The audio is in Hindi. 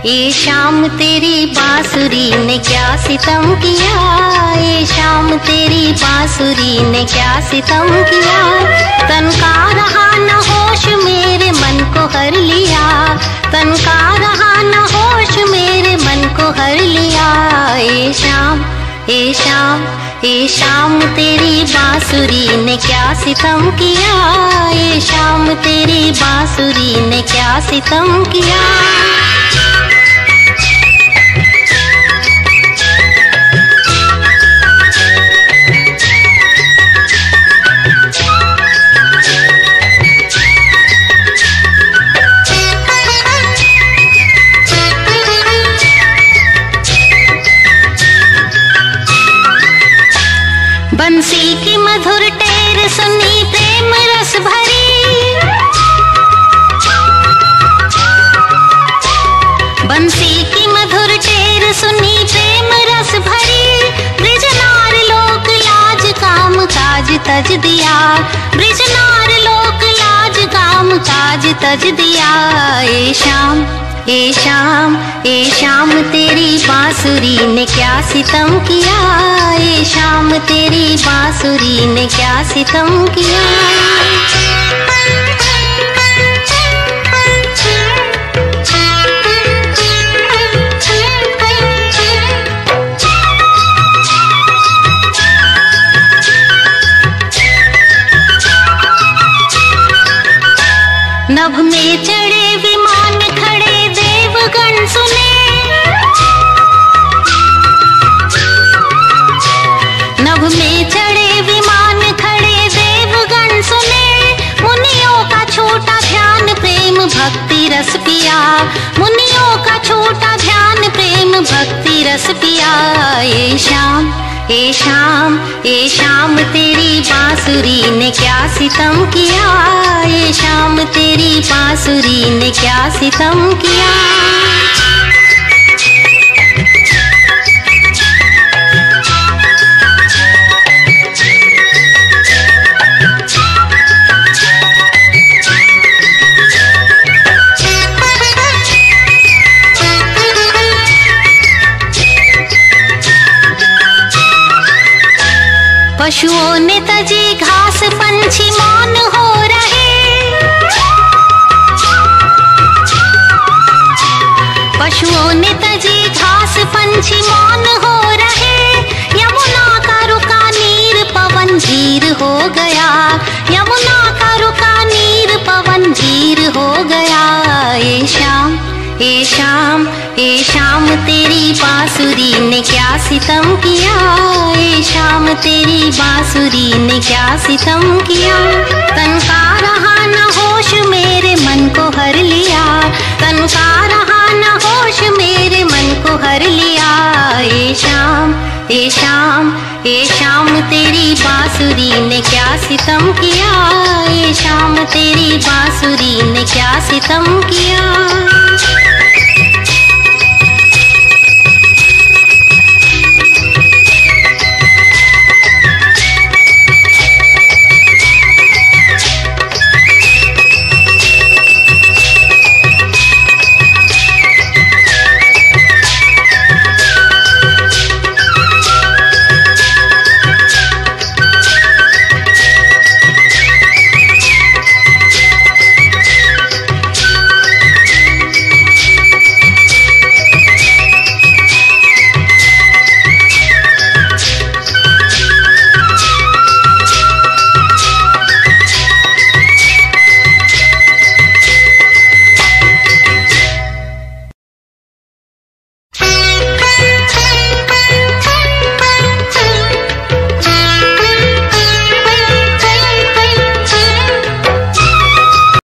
ये शाम तेरी बांसुरी ने क्या सितम किया, ये शाम तेरी बांसुरी ने क्या सितम किया। तन का रहा न होश मेरे मन को हर लिया, तन का रहा न होश मेरे मन को हर लिया। ये शाम ये शाम ये शाम तेरी बांसुरी ने क्या सितम किया, ये शाम तेरी बांसुरी ने क्या सितम किया। बंसी की मधुर टेर सुनी प्रेम रस भरी, बंसी की मधुर टेर सुनी प्रेम रस भरी। ब्रिजनार लोक लाज काम काज तज दिया, ब्रिजनार लोक लाज काम काज तज दिया। ये शाम ये शाम ये शाम तेरी बांसुरी ने क्या सितम किया, ये शाम तेरी बांसुरी ने क्या सितम किया। नभ में चढ़े विमान खड़े देवगण सुने, नभ में चढ़े विमान खड़े देवगण सुने। मुनियों का छोटा ध्यान प्रेम भक्ति रस पिया, मुनियों का छोटा ध्यान प्रेम भक्ति रस पिया। ये शाम ये शाम ये शाम तेरी बांसुरी ने क्या सितम किया, ये शाम तेरी बांसुरी ने क्या सितम किया। पशुओं ने तजी घास पंछी मौन हो रहे, पशुओं ने तजी घास पंछी मौन हो रहे। यमुना का रुका नीर पवन धीर हो गया, यमुना का रुका नीर पवन धीर हो गया। ये शाम ये शाम ये शाम तेरी बांसुरी ने क्या सितम किया, ये शाम तेरी बांसुरी ने क्या सितम किया। तन का रहा न होश मेरे मन को हर लिया, तन का रहा न होश मेरे मन को हर लिया। ये शाम ये शाम ये शाम तेरी बांसुरी ने क्या सितम किया, ये शाम तेरी बांसुरी ने क्या सितम किया।